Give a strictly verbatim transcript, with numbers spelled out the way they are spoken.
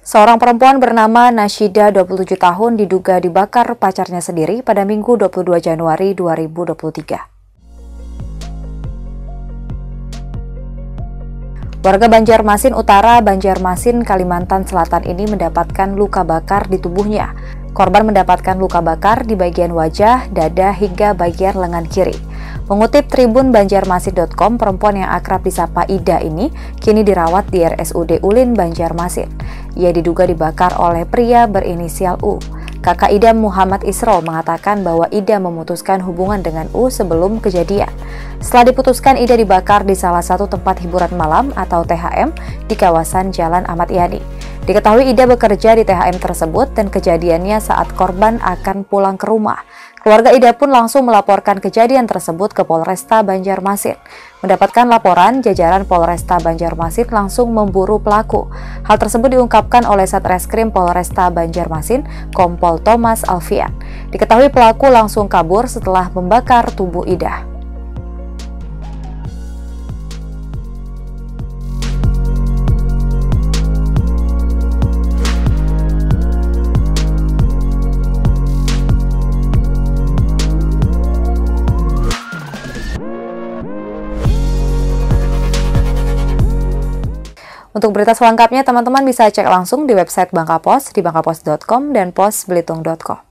Seorang perempuan bernama Nasyida, dua puluh tujuh tahun, diduga dibakar pacarnya sendiri pada Minggu dua puluh dua Januari dua ribu dua puluh tiga. Warga Banjarmasin Utara, Banjarmasin, Kalimantan Selatan ini mendapatkan luka bakar di tubuhnya. Korban mendapatkan luka bakar di bagian wajah, dada, hingga bagian lengan kiri. Mengutip Tribun Banjarmasin titik com, perempuan yang akrab disapa Ida ini kini dirawat di R S U D Ulin, Banjarmasin. Ia diduga dibakar oleh pria berinisial U. Kakak Ida, Muhammad Isrol, mengatakan bahwa Ida memutuskan hubungan dengan U sebelum kejadian. Setelah diputuskan, Ida dibakar di salah satu tempat hiburan malam atau T H M di kawasan Jalan Ahmad Yani. Diketahui Ida bekerja di T H M tersebut dan kejadiannya saat korban akan pulang ke rumah. Keluarga Ida pun langsung melaporkan kejadian tersebut ke Polresta Banjarmasin. Mendapatkan laporan, jajaran Polresta Banjarmasin langsung memburu pelaku. Hal tersebut diungkapkan oleh Satreskrim Polresta Banjarmasin, Kompol Thomas Alfian. Diketahui pelaku langsung kabur setelah membakar tubuh Ida. Untuk berita selengkapnya, teman-teman bisa cek langsung di website Bangka Pos di bangka pos titik com dan pos belitung titik com.